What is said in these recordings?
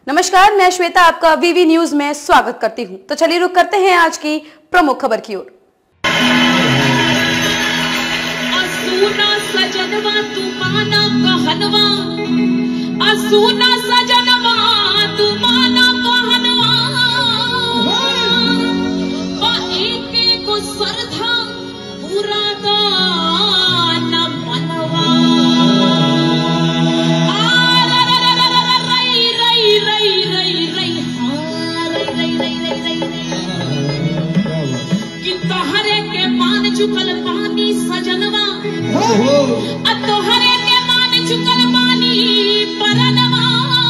नमस्कार, मैं श्वेता आपका वीवी न्यूज में स्वागत करती हूं। तो चलिए रुक करते हैं आज की प्रमुख खबर की ओर। सजनवा तू माना कहनवा, असुना सजनवा तू माना कहनवा, एक को सरधा पूरा दाना मनवा। तोहरे के मान चुकल पानी सजनवा, तोहरे के मान चुकल पानी परनवा,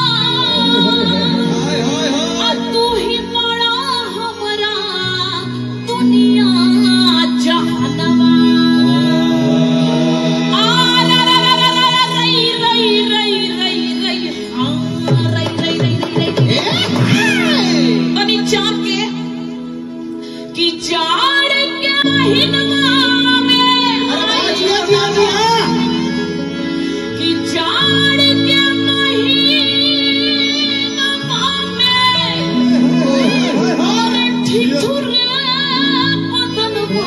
तू ही बड़ा हमरा दुनिया जहानवा। तनी जाके कि जाड़ के महीनवा में, कि जाड़ के महीनवा में ठिठुरे बदनवा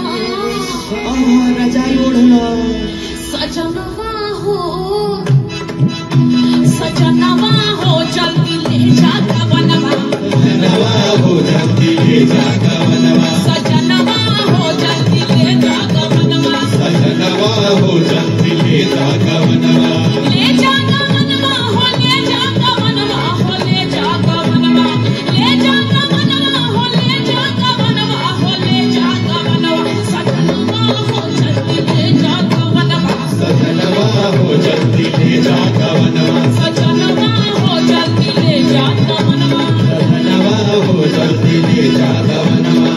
सजनवा हो, सजनवा हो जल्दी ले जा गवनवा, सजनवा हो जल्दी ले जा गवनवा, सजनवा हो जल्दी ले जा गवनवा, सजनवा हो जल्दी ले जा गवनवा, ले जा गवनवा हो, ले जा गवनवा हो, ले जा गवनवा, ले जा गवनवा हो, ले जा गवनवा हो, ले जा गवनवा, सजनवा हो जल्दी ले जा गवनवा, सजनवा हो जल्दी ले जा गवनवा, सजनवा हो जल्दी ले जा गवनवा, सजनवा हो जल्दी ले जा गवनवा।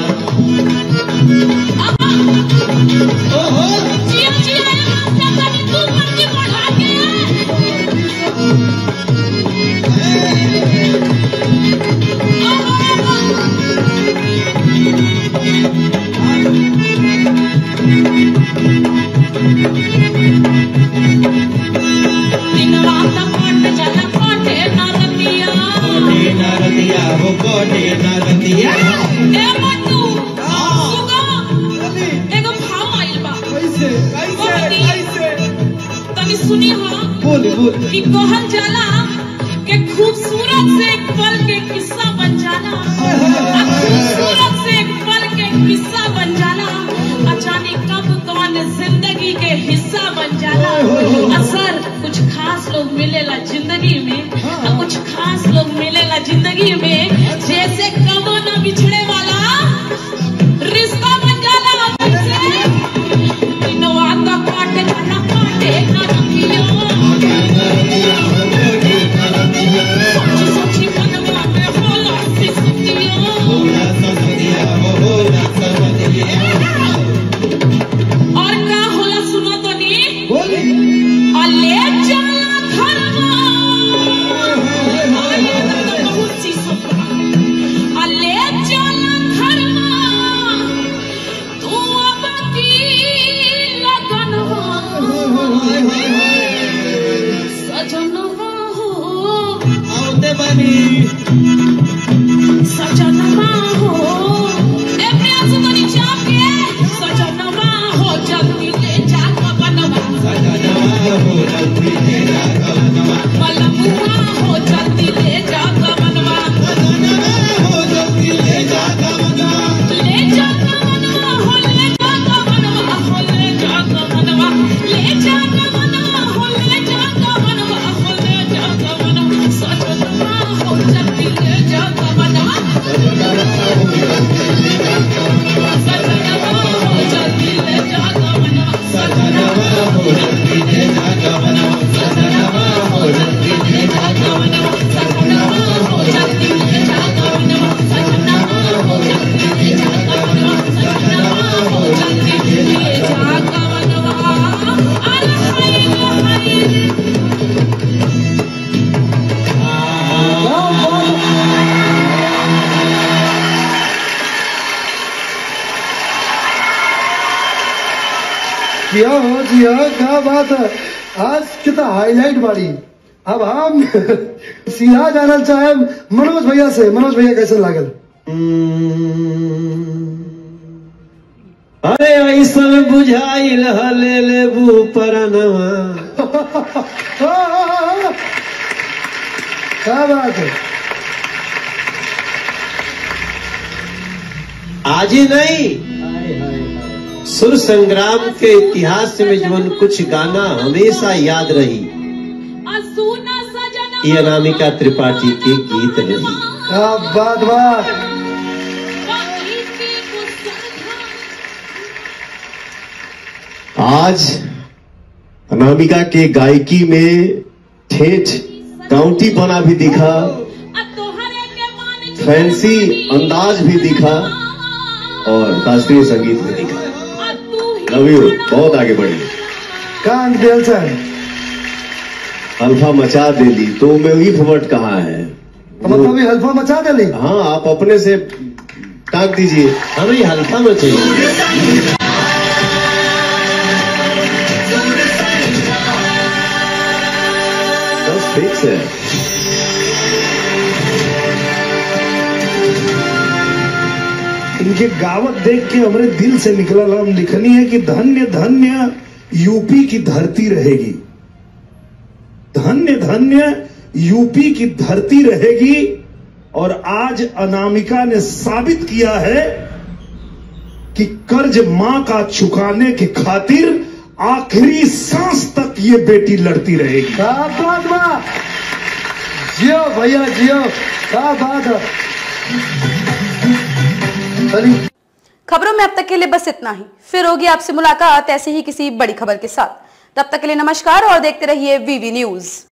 ओहो जिया जिया कभी तू बच्चे पढ़ा के दिन रात काट जला काटे नरतिया, नरतिया हो काटे नरतिया। ए मट्टू सुगा एगो भाव आइल बा, कैसे तनी सुनी हां, बोली कि कहल जाला के खूबसूरत से एक पल के किस्सा बन जाला, खूबसूरत से एक पल के किस्सा बन जाला, अचानक कब कौन जिंदगी के हिस्सा बन जाला। असर कुछ खास लोग मिलेला जिंदगी में, कुछ खास लोग मिलेला जिंदगी में, जैसे कबो न बिछड़े वाला रिश्ता बन जाला। दिनवा का काटे ना काटे ना रखियो, सोची सोची मनवा में होला सिसुतियो, और का होला सुनो तो नी अले चला घरवा, बहुत सी सुखा अले चला घरवा, तू अब की लगनवा, सजनवा हो आउते बनी, सजनवा हो ए प्यास तनी जाके, सजनवा हो जल्दी ले जा गवनवा, सजनवा हो जल्दी ले जा गवनवा, बलमुआ हो जल्दी ले जा गवनवा, सजनवा हो जल्दी ले जा गवनवा, ले जा गवनवा हो, ले जा गवनवा हो, ले जा गवनवा, ले जा गवनवा हो, ले जा गवनवा हो, ले जा गवनवा, सजनवा हो जल्दी ले जा गवनवा, सजनवा हो जल्दी ले जा गवनवा, सजनवा हो जल्दी ले जा गवनवा, सजनवा हो जल्दी ले जा गवनवा, सजनवा हो जल्दी ले जा गवनवा, सजनवा हो जल्दी ले जा गवनवा, सजनवा हो जल्दी ले जा गवनवा। अरे जिया हो जिया, क्या बात है, आज कितना हाईलाइट बाड़ी। अब हम सीधा जानल चाहे मनोज भैया से, मनोज भैया कैसे लागल? अरे ऐसन बुझाइल हले लेबू परनवा। क्या बात है? आज ही नहीं, सुर संग्राम के इतिहास में जीवन कुछ गाना हमेशा याद रही, ये अनामिका त्रिपाठी के गीत रही। क्या बात बात। आज अनामिका के गायकी में ठेठ काउंटी बना भी दिखा, फैंसी अंदाज भी दिखा और शास्त्रीय संगीत भी दिखा। लव यू, बहुत आगे बढ़ी। कान दिल से अल्फा मचा देली तो मैं वही फवट कहाँ है? तो मतलब ये हल्फा मचा देली? हाँ, आप अपने से टाक दीजिए, हमें ये हल्फा में चाहिए। बस फिक्स है। इनके गावत देख के हमारे दिल से निकला, हम लिखनी है कि धन्य धन्य यूपी की धरती रहेगी, धन्य धन्य यूपी की धरती रहेगी। और आज अनामिका ने साबित किया है कि कर्ज मां का चुकाने की खातिर आखिरी सांस तक ये बेटी लड़ती रहेगी। क्या बात बात, जियो भैया जियो, क्या बात है। खबरों में अब तक के लिए बस इतना ही। फिर होगी आपसे मुलाकात ऐसे ही किसी बड़ी खबर के साथ। तब तक के लिए नमस्कार और देखते रहिए वीवी न्यूज।